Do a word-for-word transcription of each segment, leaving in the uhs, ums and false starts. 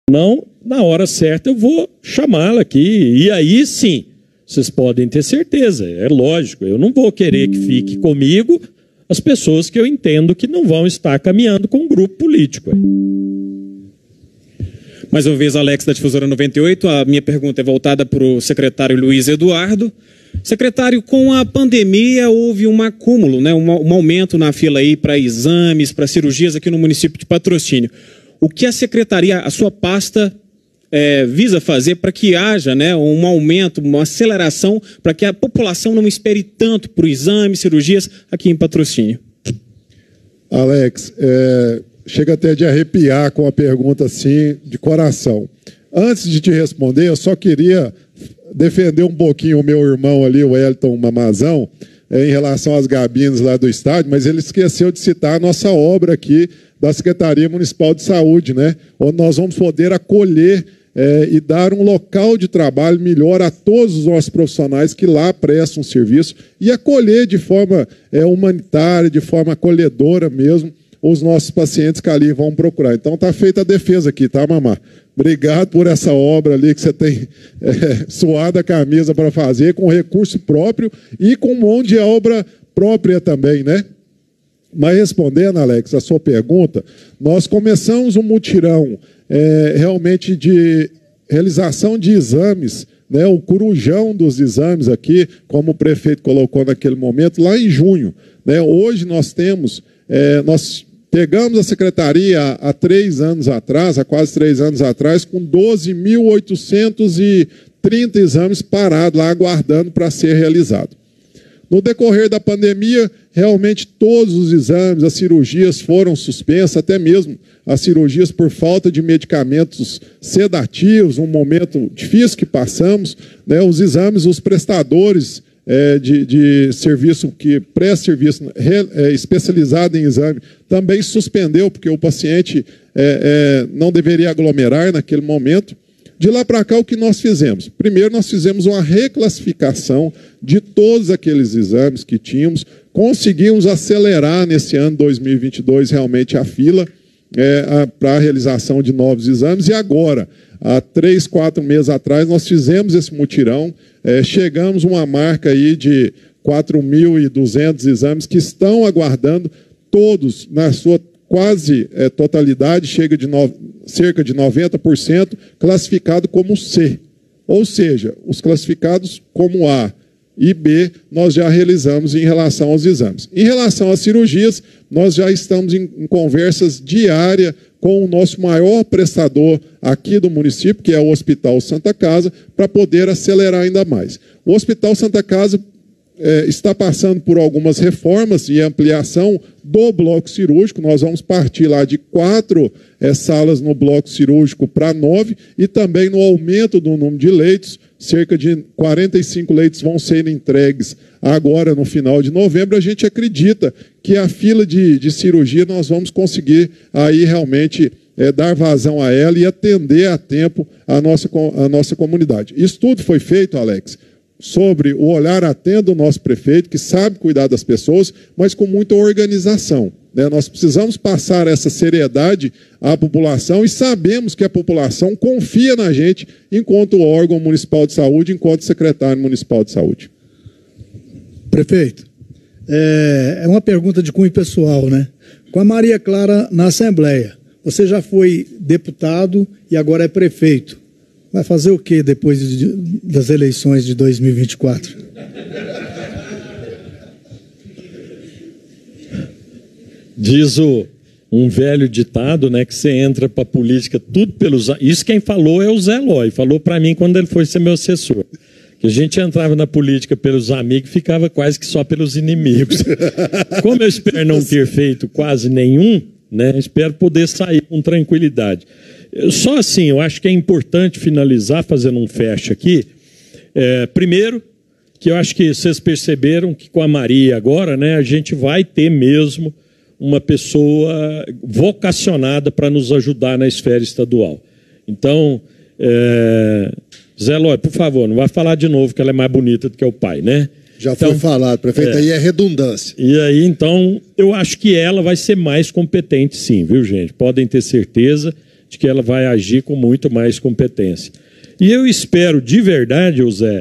Não, na hora certa eu vou chamá-la aqui. E aí sim, vocês podem ter certeza, é lógico. Eu não vou querer que fique comigo as pessoas que eu entendo que não vão estar caminhando com um grupo político. Mais uma vez, Alex, da Difusora noventa e oito. A minha pergunta é voltada para o secretário Luiz Eduardo. Secretário, com a pandemia houve um acúmulo, né, um, um aumento na fila aí para exames, para cirurgias aqui no município de Patrocínio. O que a secretaria, a sua pasta, é, visa fazer para que haja, né, um aumento, uma aceleração, para que a população não espere tanto por exames, cirurgias aqui em Patrocínio? Alex, é, chega até de arrepiar com a pergunta assim, de coração. Antes de te responder, eu só queria defender um pouquinho o meu irmão ali, o Elton Mamazão, é, em relação às gabinas lá do estádio, mas ele esqueceu de citar a nossa obra aqui da Secretaria Municipal de Saúde, né? Onde nós vamos poder acolher é, e dar um local de trabalho melhor a todos os nossos profissionais que lá prestam serviço e acolher de forma é, humanitária, de forma acolhedora mesmo, os nossos pacientes que ali vão procurar. Então está feita a defesa aqui, tá, Mamá? Obrigado por essa obra ali que você tem é, suado a camisa para fazer, com recurso próprio e com mão de obra própria também, né? Mas respondendo, Alex, a sua pergunta, nós começamos um mutirão é, realmente de realização de exames, né, o corujão dos exames aqui, como o prefeito colocou naquele momento, lá em junho. Né? Hoje nós temos, é, nós pegamos a secretaria há, há três anos atrás, há quase três anos atrás, com doze mil oitocentos e trinta exames parados lá, aguardando para ser realizado. No decorrer da pandemia, realmente todos os exames, as cirurgias foram suspensas, até mesmo as cirurgias por falta de medicamentos sedativos, um momento difícil que passamos, né? Os exames, os prestadores é, de, de serviço, que presta serviço é, especializado em exame, também suspendeu, porque o paciente é, é, não deveria aglomerar naquele momento. De lá para cá, o que nós fizemos? Primeiro, nós fizemos uma reclassificação de todos aqueles exames que tínhamos, conseguimos acelerar nesse ano dois mil e vinte e dois realmente a fila é, para a realização de novos exames, e agora, há três, quatro meses atrás, nós fizemos esse mutirão, é, chegamos a uma marca aí de quatro mil e duzentos exames que estão aguardando, todos na sua quase é, totalidade, chega de no, cerca de noventa por cento, classificado como C. Ou seja, os classificados como A e B, nós já realizamos em relação aos exames. Em relação às cirurgias, nós já estamos em, em conversas diárias com o nosso maior prestador aqui do município, que é o Hospital Santa Casa, para poder acelerar ainda mais. O Hospital Santa Casa É, está passando por algumas reformas e ampliação do bloco cirúrgico. Nós vamos partir lá de quatro é, salas no bloco cirúrgico para nove, e também no aumento do número de leitos, cerca de quarenta e cinco leitos vão ser entregues agora no final de novembro. A gente acredita que a fila de, de cirurgia nós vamos conseguir aí realmente é, dar vazão a ela e atender a tempo a nossa, a nossa comunidade. Isso tudo foi feito, Alex, sobre o olhar atento do nosso prefeito, que sabe cuidar das pessoas, mas com muita organização. Né? Nós precisamos passar essa seriedade à população e sabemos que a população confia na gente enquanto órgão municipal de saúde, enquanto secretário municipal de saúde. Prefeito, é uma pergunta de cunho pessoal, né? Com a Maria Clara na Assembleia, você já foi deputado e agora é prefeito. Vai fazer o que depois de, das eleições de dois mil e vinte e quatro? Diz o, um velho ditado, né, que você entra para a política tudo pelos... Isso quem falou é o Zé Lói, falou para mim quando ele foi ser meu assessor. Que a gente entrava na política pelos amigos e ficava quase que só pelos inimigos. Como eu espero não ter feito quase nenhum, né, espero poder sair com tranquilidade. Só assim, eu acho que é importante finalizar fazendo um fecho aqui. É, primeiro, que eu acho que vocês perceberam que com a Maria agora, né, a gente vai ter mesmo uma pessoa vocacionada para nos ajudar na esfera estadual. Então, é... Zé Lói, por favor, não vai falar de novo que ela é mais bonita do que o pai, né? Já então, foi falado, prefeito, é, aí é redundância. E aí, então, eu acho que ela vai ser mais competente sim, viu, gente? Podem ter certeza de que ela vai agir com muito mais competência. E eu espero de verdade, José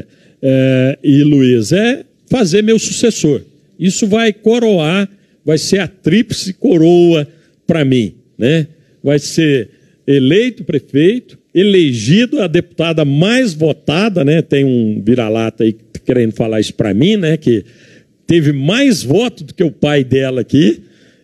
é, e Luiz, é fazer meu sucessor. Isso vai coroar, vai ser a tríplice coroa para mim, né? Vai ser eleito prefeito, elegido a deputada mais votada, né? Tem um vira-lata aí querendo falar isso para mim, né? Que teve mais votos do que o pai dela aqui.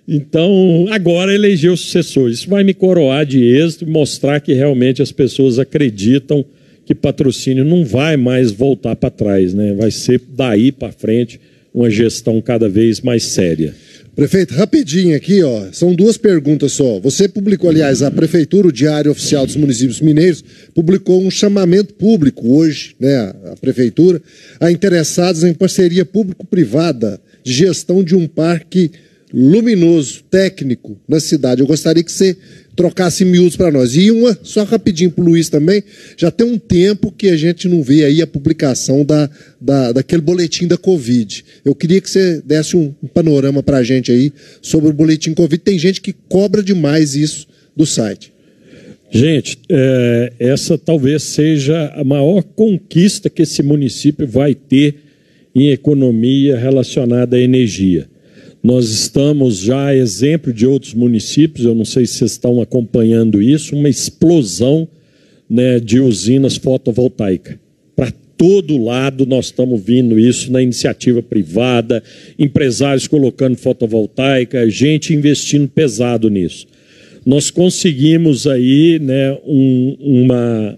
Então, agora elegeu o sucessor. Isso vai me coroar de êxito e mostrar que realmente as pessoas acreditam que patrocínio não vai mais voltar para trás, né? Vai ser daí para frente uma gestão cada vez mais séria. Prefeito, rapidinho aqui, ó, são duas perguntas só. Você publicou, aliás, a Prefeitura, o Diário Oficial dos Municípios Mineiros, publicou um chamamento público hoje, né, a Prefeitura, a interessados em parceria público-privada de gestão de um parque luminoso, técnico, na cidade. Eu gostaria que você trocasse miúdos para nós. E uma, só rapidinho para o Luiz também, já tem um tempo que a gente não vê aí a publicação da, da, daquele boletim da Covid. Eu queria que você desse um, um panorama para a gente aí sobre o boletim Covid. Tem gente que cobra demais isso do site. Gente, é, essa talvez seja a maior conquista que esse município vai ter em economia relacionada à energia. Nós estamos já a exemplo de outros municípios, eu não sei se vocês estão acompanhando isso, uma explosão, né, de usinas fotovoltaicas. Para todo lado nós estamos vendo isso na iniciativa privada, empresários colocando fotovoltaica, gente investindo pesado nisso. Nós conseguimos aí, né, um, uma,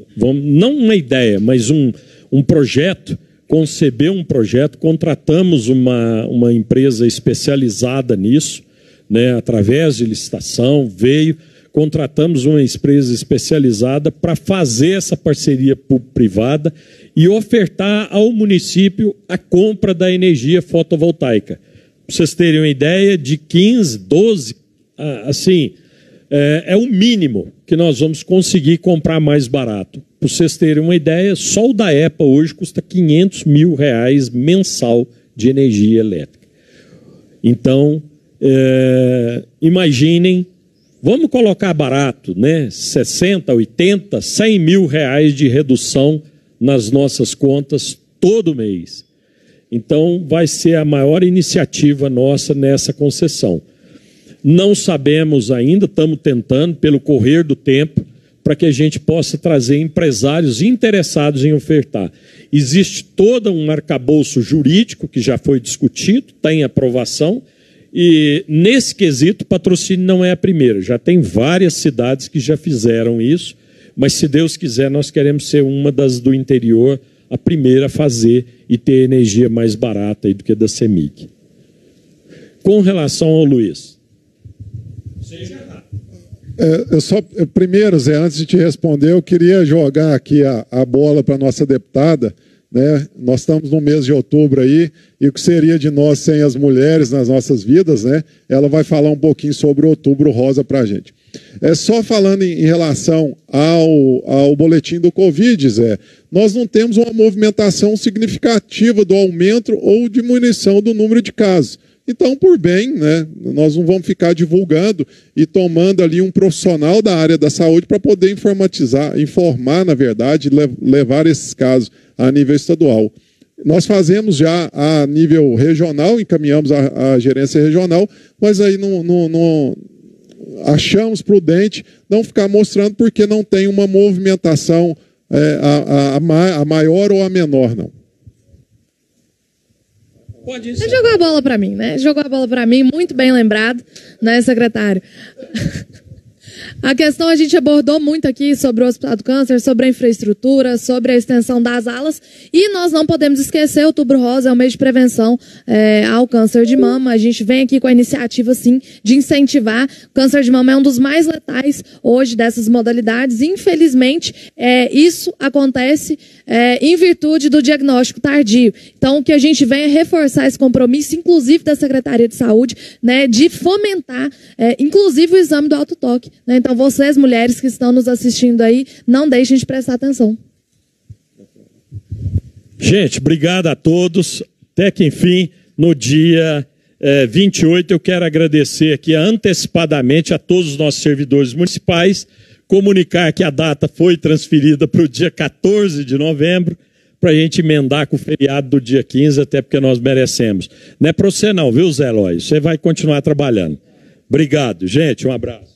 não uma ideia, mas um, um projeto, conceber um projeto, contratamos uma, uma empresa especializada nisso, né, através de licitação, veio, contratamos uma empresa especializada para fazer essa parceria público-privada e ofertar ao município a compra da energia fotovoltaica. Para vocês terem uma ideia, de quinze, doze, assim, é, é o mínimo que nós vamos conseguir comprar mais barato. Para vocês terem uma ideia, só o da EPA hoje custa quinhentos mil reais mensal de energia elétrica. Então, é, imaginem, vamos colocar barato, né? sessenta, oitenta, cem mil reais de redução nas nossas contas todo mês. Então, vai ser a maior iniciativa nossa nessa concessão. Não sabemos ainda, estamos tentando, pelo correr do tempo, para que a gente possa trazer empresários interessados em ofertar. Existe todo um arcabouço jurídico que já foi discutido, está em aprovação, e nesse quesito, patrocínio não é a primeira. Já tem várias cidades que já fizeram isso, mas se Deus quiser, nós queremos ser uma das do interior, a primeira a fazer e ter energia mais barata aí do que da CEMIG. Com relação ao Luiz. Seja rápido. É, eu só, eu, primeiro, Zé, antes de te responder, eu queria jogar aqui a, a bola para a nossa deputada, né? Nós estamos no mês de outubro aí, e o que seria de nós sem as mulheres nas nossas vidas, né? Ela vai falar um pouquinho sobre o Outubro Rosa para a gente. É só falando em, em relação ao, ao boletim do Covid, Zé, nós não temos uma movimentação significativa do aumento ou diminuição do número de casos. Então, por bem, né, nós não vamos ficar divulgando e tomando ali um profissional da área da saúde para poder informatizar, informar, na verdade, levar esses casos a nível estadual. Nós fazemos já a nível regional, encaminhamos a, a gerência regional, mas aí não, não, não achamos prudente não ficar mostrando porque não tem uma movimentação é, a, a, a maior ou a menor, não. Pode Você jogou a bola para mim, né? Jogou a bola para mim, muito bem lembrado, né, secretário? A questão a gente abordou muito aqui sobre o Hospital do Câncer, sobre a infraestrutura, sobre a extensão das alas, e nós não podemos esquecer, o Outubro Rosa é um mês de prevenção é, ao câncer de mama. A gente vem aqui com a iniciativa, sim, de incentivar. O câncer de mama é um dos mais letais hoje dessas modalidades. Infelizmente, é, isso acontece é, em virtude do diagnóstico tardio. Então, o que a gente vem é reforçar esse compromisso, inclusive da Secretaria de Saúde, né, de fomentar, é, inclusive, o exame do autotoque, né? Então, vocês, mulheres que estão nos assistindo aí, não deixem de prestar atenção. Gente, obrigado a todos. Até que, enfim, no dia é, vinte e oito, eu quero agradecer aqui antecipadamente a todos os nossos servidores municipais, comunicar que a data foi transferida para o dia quatorze de novembro, para a gente emendar com o feriado do dia quinze, até porque nós merecemos. Não é para você não, viu, Zé Eloy? Você vai continuar trabalhando. Obrigado, gente. Um abraço.